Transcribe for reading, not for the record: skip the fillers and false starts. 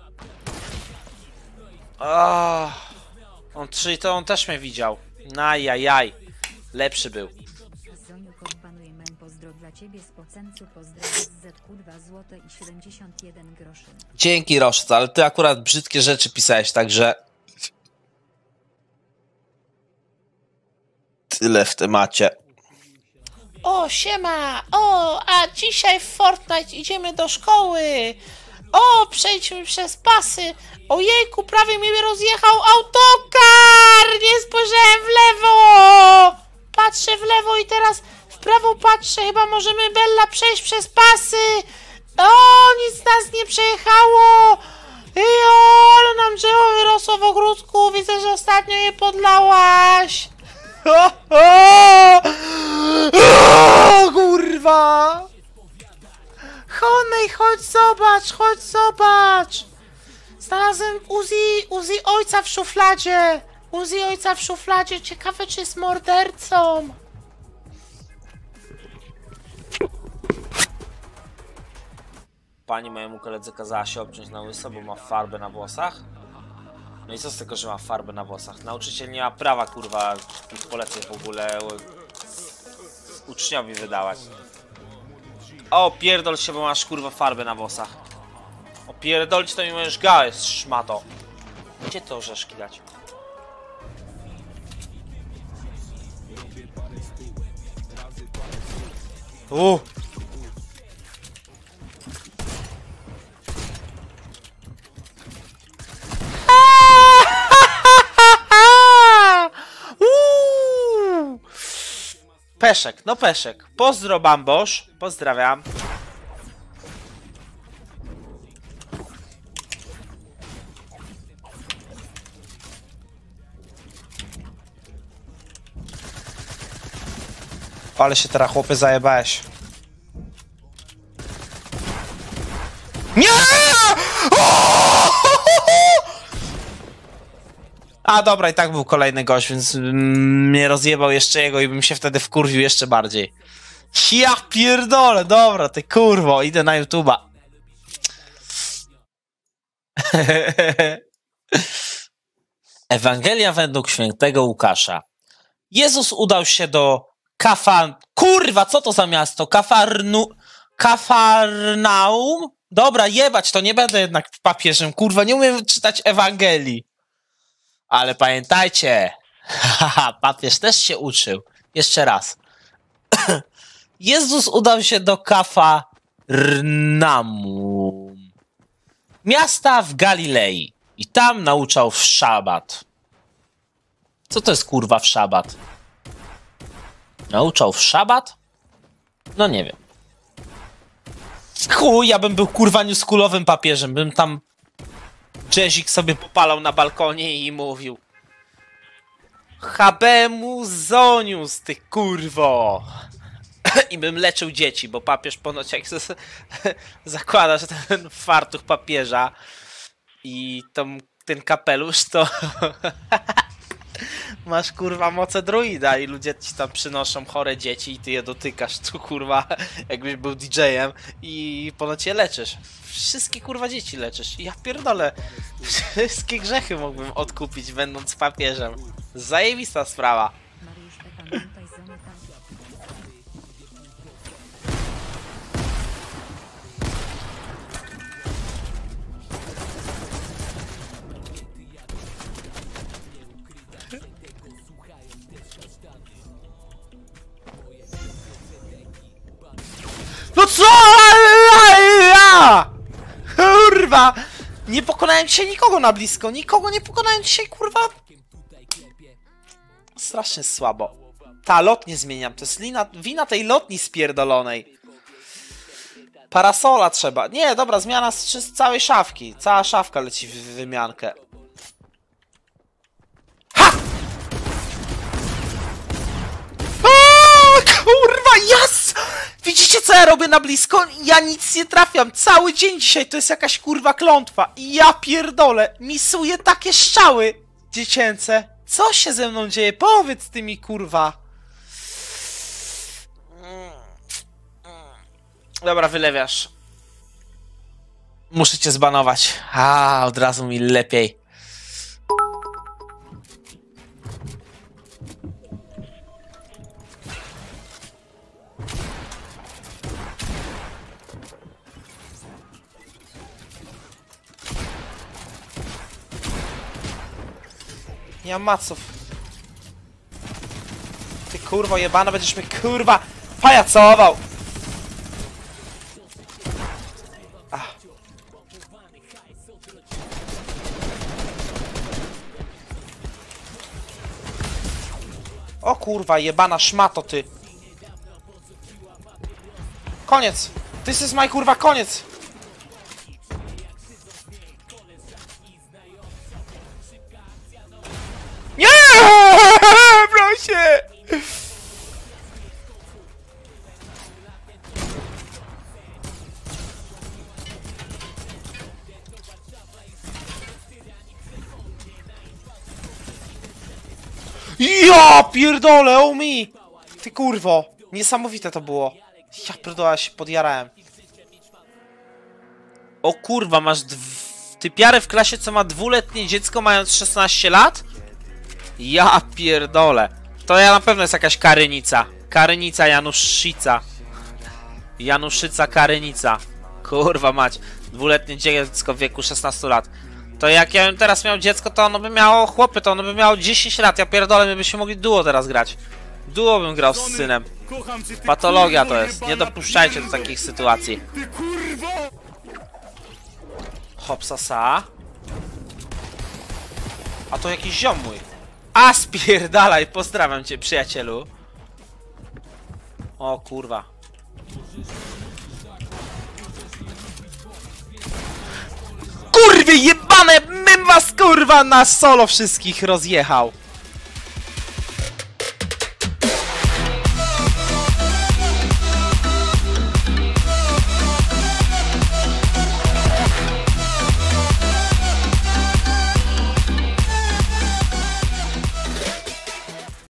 Czyli to on też mnie widział. Ajajaj. Lepszy był. Dzięki, Roszc, ale ty akurat brzydkie rzeczy pisałeś, także... Tyle w temacie. O, siema! O, a dzisiaj w Fortnite idziemy do szkoły! O, przejdźmy przez pasy! Ojejku, prawie mnie rozjechał autokar! Nie spojrzałem w lewo! Patrzę w lewo i teraz w prawo patrzę. Chyba możemy, Bella, przejść przez pasy! O, nic nas nie przejechało! Ale nam drzewo wyrosło w ogródku. Widzę, że ostatnio je podlałaś. Kurwa! Honej, chodź zobacz, chodź zobacz! Znalazłem Uzi ojca w szufladzie! Uzi ojca w szufladzie, ciekawe czy jest mordercą! Pani mojemu koledze kazała się obciąć na łyso, bo ma farbę na włosach. No i co z tego, że ma farbę na włosach? Nauczyciel nie ma prawa, kurwa, tych poleceń w ogóle uczniowi wydawać. O, pierdol się, bo masz, kurwa, farbę na włosach. O, pierdolić to mi możesz gałę, szmato. Gdzie te orzeszki dać? Peszek, no Peszek. Pozdro, Bambosz. Pozdrawiam. Ale się teraz, chłopie, zajebałeś. Nie! A dobra, i tak był kolejny gość, więc mnie rozjebał jeszcze jego i bym się wtedy wkurwił jeszcze bardziej. Ja pierdolę, dobra, ty kurwo, idę na YouTube'a. Ewangelia według świętego Łukasza. Jezus udał się do Kurwa, co to za miasto? Kafarnaum? Dobra, jebać, to nie będę jednak papieżem, kurwa, nie umiem czytać Ewangelii. Ale pamiętajcie, papież też się uczył. Jeszcze raz. Jezus udał się do Kafarnaum, miasta w Galilei, i tam nauczał w szabat. Co to jest, kurwa, w szabat? Nauczał w szabat? No nie wiem. Chuj, ja bym był, kurwa, newschoolowym papieżem, bym tam jazzik sobie popalał na balkonie i mówił: Habemu zonius, ty kurwo! I bym leczył dzieci, bo papież ponoć jak zakłada, że ten fartuch papieża i ten kapelusz, to masz, kurwa, moce druida i ludzie ci tam przynoszą chore dzieci i ty je dotykasz tu, kurwa, jakbyś był DJ-em i ponoć je leczysz. Wszystkie, kurwa, dzieci leczysz. I ja pierdolę, wszystkie grzechy mógłbym odkupić, będąc papieżem. Zajebista sprawa. No co? Kurwa! Nie pokonałem dzisiaj nikogo na blisko. Nikogo nie pokonałem dzisiaj, kurwa. Strasznie słabo. Ta, lotnię zmieniam. To jest wina tej lotni spierdolonej. Parasola trzeba. Nie, dobra, zmiana z całej szafki. Cała szafka leci w wymiankę. Ha! Kurwa, jas! Widzicie, co ja robię na blisko? Ja nic nie trafiam. Cały dzień dzisiaj to jest jakaś, kurwa, klątwa. I ja pierdolę. Misuję takie strzały dziecięce. Co się ze mną dzieje? Powiedz ty mi, kurwa. Dobra, wylewiasz. Muszę cię zbanować. A, od razu mi lepiej. Nie mam maców. Ty kurwo jebana, będziesz mnie kurwa pajacował. Ach. O kurwa jebana szmato ty. Koniec. This is my kurwa koniec. Nie! Proszę! Ja pierdolę, oh mi! Ty kurwo, niesamowite to było. Ja pierdolę, się podjarałem. O kurwa, masz typiarę w klasie, co ma 2-letnie dziecko mając 16 lat? Ja pierdolę. To ja na pewno jest jakaś Karynica. Karynica Januszyca. Januszyca Karynica. Kurwa mać. 2-letnie dziecko w wieku 16 lat. To jak ja bym teraz miał dziecko, to ono by miało, chłopy, to ono by miało 10 lat. Ja pierdolę, my byśmy mogli duo teraz grać. Duo bym grał z synem. Patologia to jest. Nie dopuszczajcie do takich sytuacji. Hopsasa. A to jakiś ziom mój. A spierdalaj, pozdrawiam cię, przyjacielu. O kurwa. Kurwy jebane, bym was kurwa na solo wszystkich rozjechał.